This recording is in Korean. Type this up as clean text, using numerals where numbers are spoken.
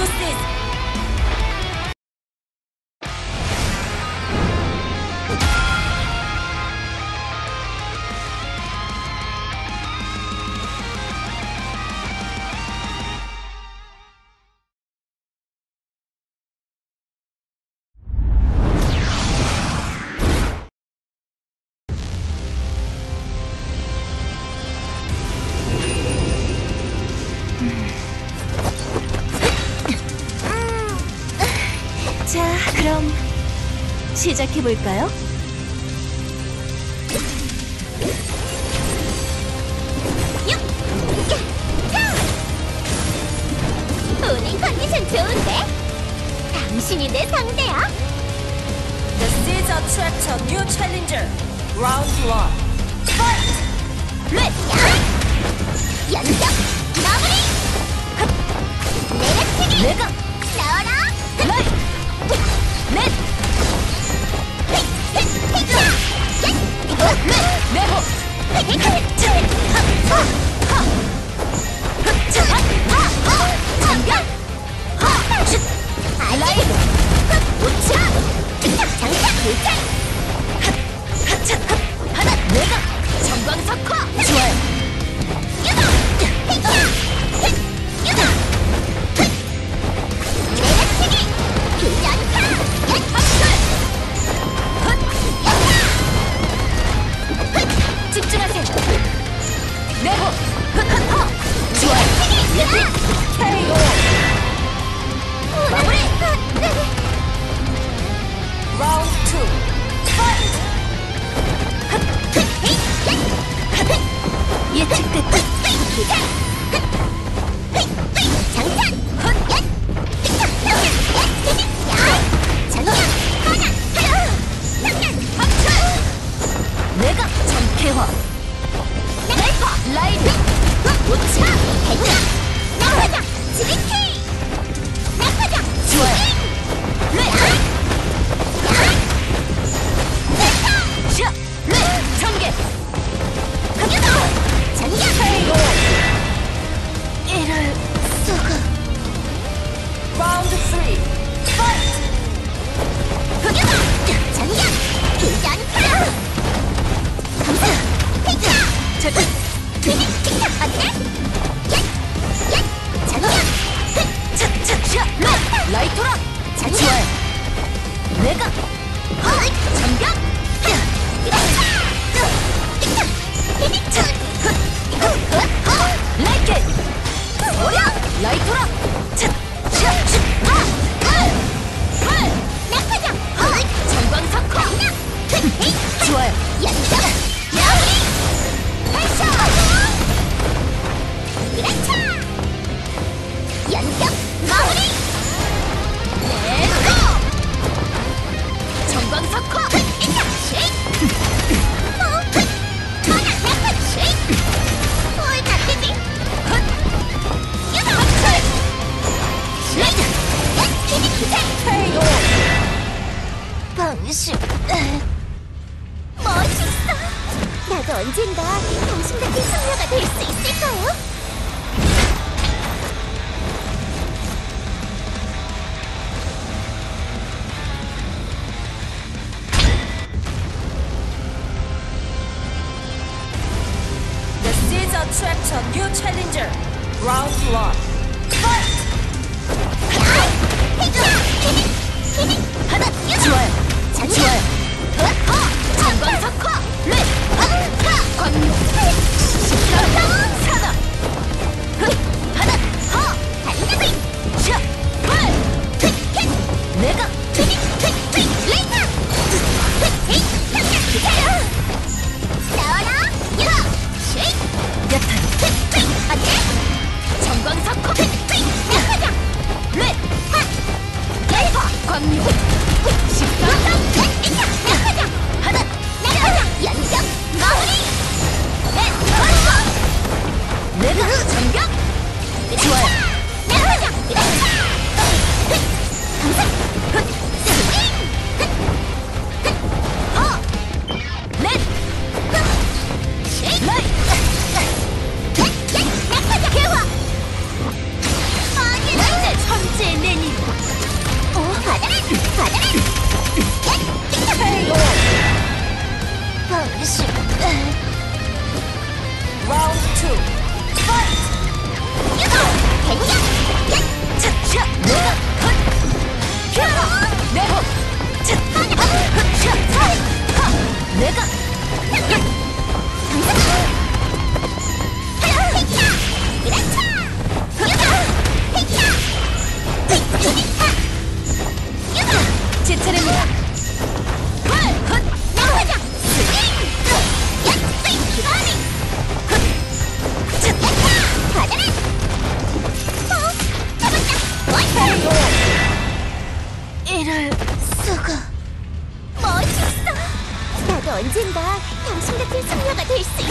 Excuses. 자, 그럼 시작해볼까요? 오늘 컨디션 좋은데? 당신이 내 상대야? This is attract a new challenger. Round 1. Fight! 연격 마무리! 내려치기! 내가 나와라! 라이! 넷! 내호! 장벽! 라이브! 우차! 장착 불장! 하나! 내가 정광석화! 좋아요! 내려치기! 교전타! 집중하세요! 내호! 좋아요! KO! 마무리! Round 2. Fight! 예측됐다! 내가 정쾌화! 라이브! 우차! 대장! 낙하장! 지리키! 낙하장! 좋아요! 샷! 전개! 전략! 이럴 수가 Round 3. Fight! 전략! 교전타! 제트! 어때? 전략! 차차차! 라이토라! 전략! 좋아요! 내가 전격! 라이켓! 라이토라! 차차차! 낙하장! 정광석화! 좋아요! 연장! 마무리! 발사! 그렇죠! 연격! 마무리! 정광석화! 방식 멋있어. 나도 언젠가 당신 같은 승려가 될 수 있을까요? This is attract a new challenger. Round 1. Fight! 하나! 좋아요! 전략! 정광석화! 광류! 사나! 하나! 샷! 내가 나와라! 야탄! 어때? 정광석화! 낙하장! 광류! 낙하장! 하나! 낙하장! 연격! 마무리! 내가 제 차례입니다. 이럴 수가. 멋있어. 나도 언젠가 당신 같은 승려가 될 수